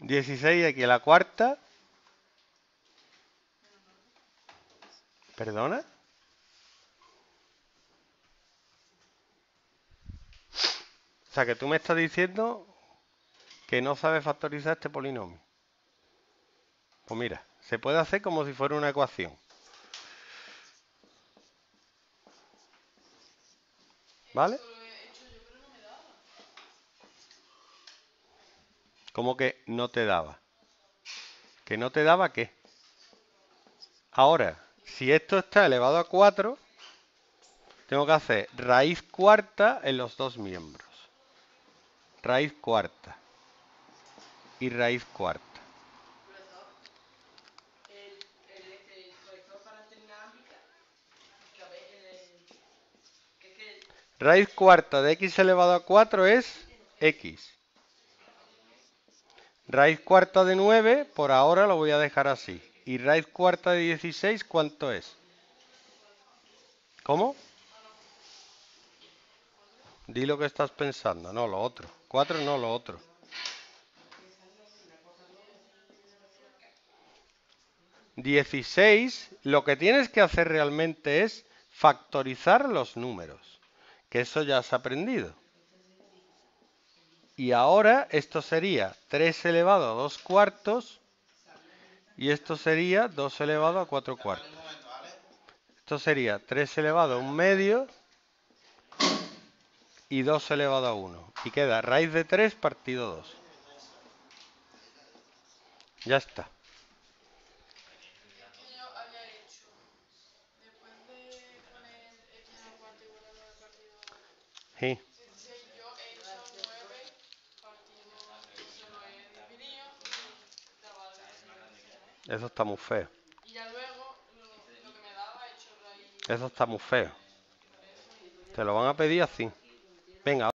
16x a la cuarta. ¿Perdona? O sea, que tú me estás diciendo que no sabes factorizar este polinomio. Pues mira, se puede hacer como si fuera una ecuación. ¿Vale? ¿Cómo que no te daba? ¿Que no te daba qué? Ahora, si esto está elevado a 4, tengo que hacer raíz cuarta en los dos miembros. Raíz cuarta. Y raíz cuarta. Raíz cuarta de x elevado a 4 es x. Raíz cuarta de 9, por ahora lo voy a dejar así. ¿Y raíz cuarta de 16 cuánto es? ¿Cómo? Di lo que estás pensando. No, lo otro. 4 no, lo otro. 16, lo que tienes que hacer realmente es factorizar los números, que eso ya has aprendido. Y ahora esto sería 3 elevado a 2 cuartos y esto sería 2 elevado a 4 cuartos. Esto sería 3 elevado a 1 medio y 2 elevado a 1. Y queda raíz de 3 partido 2. Ya está. Sí. Eso está muy feo. Eso está muy feo. Te lo van a pedir así. Venga.